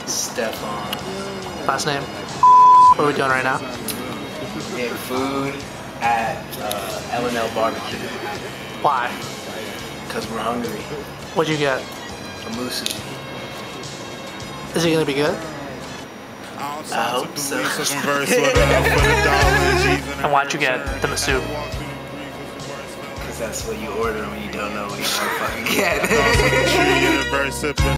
Stefan. Last name? What are we doing right now? Getting food at L&L Barbecue. Why? Because we're hungry. What'd you get? A musubi. Is it gonna be good? I hope so. And why'd you get the musubi? Because that's what you order when you don't know what you want to fucking get.